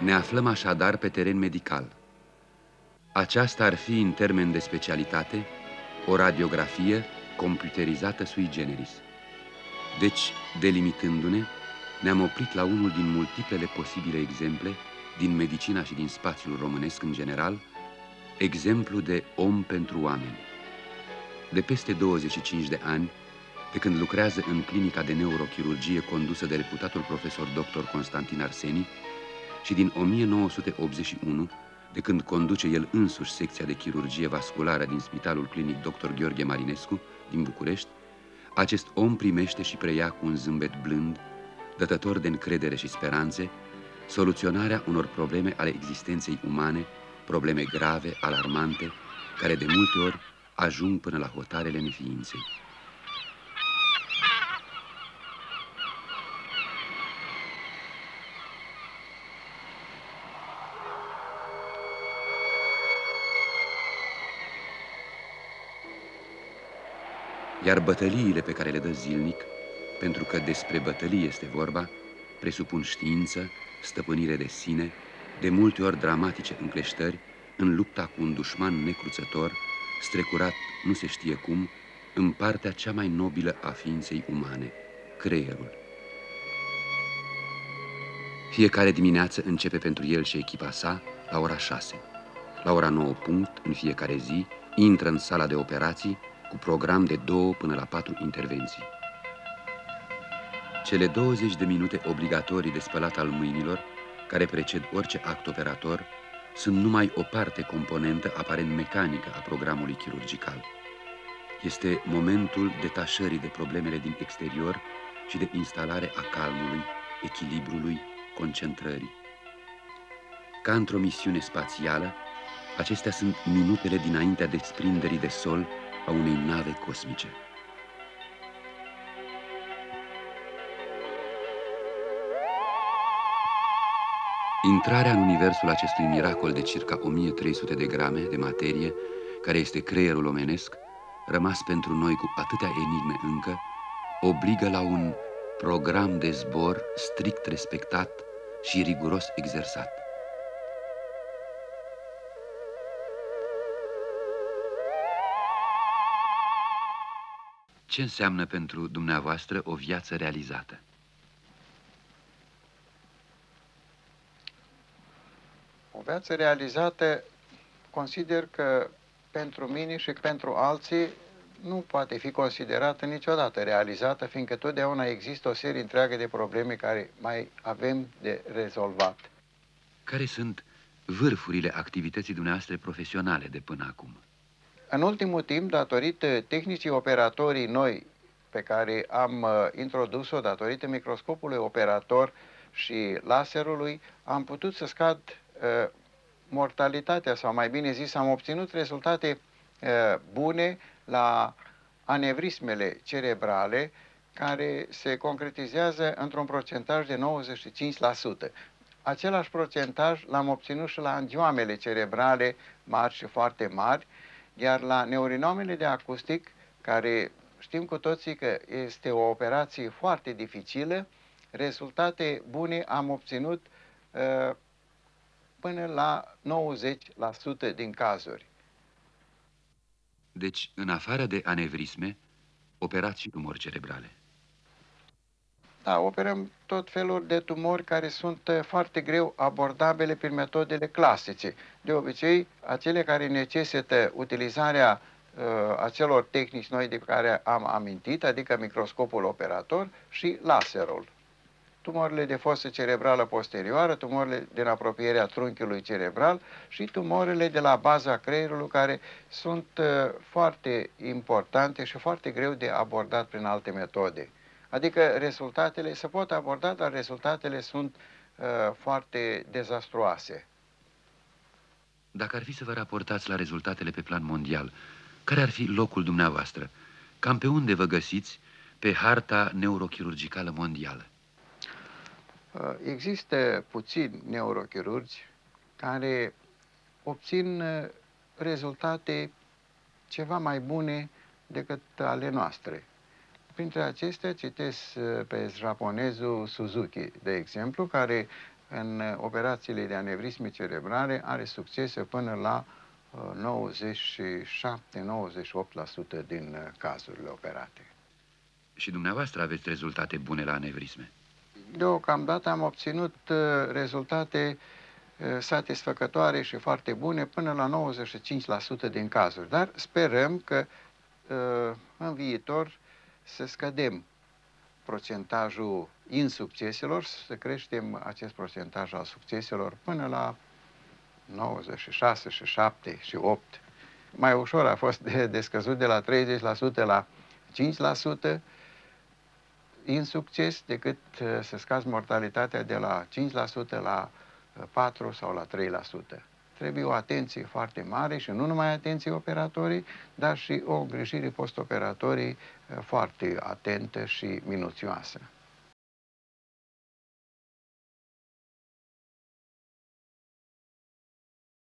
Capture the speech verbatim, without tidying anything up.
Ne aflăm așadar pe teren medical. Aceasta ar fi, în termen de specialitate, o radiografie computerizată sui generis. Deci, delimitându-ne, ne-am oprit la unul din multiplele posibile exemple din medicina și din spațiul românesc în general, exemplu de om pentru oameni. De peste douăzeci și cinci de ani, de când lucrează în clinica de neurochirurgie condusă de reputatul profesor doctor Constantin Arseni, și din o mie nouă sute optzeci și unu, de când conduce el însuși secția de chirurgie vasculară din Spitalul Clinic doctor Gheorghe Marinescu din București, acest om primește și preia cu un zâmbet blând, dătător de încredere și speranțe, soluționarea unor probleme ale existenței umane, probleme grave, alarmante, care de multe ori ajung până la hotarele neființei. Iar bătăliile pe care le dă zilnic, pentru că despre bătălie este vorba, presupun știință, stăpânire de sine, de multe ori dramatice încleștări, în lupta cu un dușman necruțător, strecurat nu se știe cum, în partea cea mai nobilă a ființei umane, creierul. Fiecare dimineață începe pentru el și echipa sa la ora șase. La ora nouă punct, în fiecare zi, intră în sala de operații cu program de două până la patru intervenții. Cele douăzeci de minute obligatorii de spălat al mâinilor, care preced orice act operator, sunt numai o parte componentă aparent mecanică a programului chirurgical. Este momentul detașării de problemele din exterior și de instalare a calmului, echilibrului, concentrării. Ca într-o misiune spațială, acestea sunt minutele dinaintea desprinderii de sol a unei nave cosmice. Intrarea în universul acestui miracol de circa o mie trei sute de grame de materie, care este creierul omenesc, rămas pentru noi cu atâtea enigme încă, obligă la un program de zbor strict respectat și riguros exersat. Ce înseamnă pentru dumneavoastră o viață realizată? O viață realizată, consider că pentru mine și pentru alții nu poate fi considerată niciodată realizată, fiindcă totdeauna există o serie întreagă de probleme care mai avem de rezolvat. Care sunt vârfurile activității dumneavoastră profesionale de până acum? În ultimul timp, datorită tehnicii operatorii noi pe care am uh, introdus-o, datorită microscopului operator și laserului, am putut să scad uh, mortalitatea, sau mai bine zis, am obținut rezultate uh, bune la anevrismele cerebrale, care se concretizează într-un procentaj de nouăzeci și cinci la sută. Același procentaj l-am obținut și la angioamele cerebrale mari și foarte mari, iar la neurinomele de acustic, care știm cu toții că este o operație foarte dificilă, rezultate bune am obținut uh, până la nouăzeci la sută din cazuri. Deci, în afară de anevrisme, operați și tumori cerebrale. Da, operăm tot felul de tumori care sunt foarte greu abordabile prin metodele clasice. De obicei, acele care necesită utilizarea uh, acelor tehnici noi de care am amintit, adică microscopul operator și laserul. Tumorile de fosă cerebrală posterioară, tumorile din apropierea trunchiului cerebral și tumorile de la baza creierului, care sunt uh, foarte importante și foarte greu de abordat prin alte metode. Adică rezultatele se pot aborda, dar rezultatele sunt uh, foarte dezastruoase. Dacă ar fi să vă raportați la rezultatele pe plan mondial, care ar fi locul dumneavoastră? Cam pe unde vă găsiți pe harta neurochirurgicală mondială? Uh, există puțini neurochirurgi care obțin uh, rezultate ceva mai bune decât ale noastre. Printre acestea citesc pe japonezul Suzuki, de exemplu, care în operațiile de anevrisme cerebrale are succese până la nouăzeci și șapte nouăzeci și opt la sută din cazurile operate. Și dumneavoastră aveți rezultate bune la anevrisme? Deocamdată am obținut rezultate satisfăcătoare și foarte bune până la nouăzeci și cinci la sută din cazuri, dar sperăm că în viitor să scădem procentajul insucceselor, să creștem acest procentaj al succeselor până la nouăzeci și șase, și șapte și opt. Mai ușor a fost de, de scăzut de la treizeci la sută la cinci la sută insucces decât să scazi mortalitatea de la cinci la sută la patru sau la trei la sută. Trebuie o atenție foarte mare și nu numai atenție operatorii, dar și o îngrijire postoperatorii foarte atentă și minuțioasă.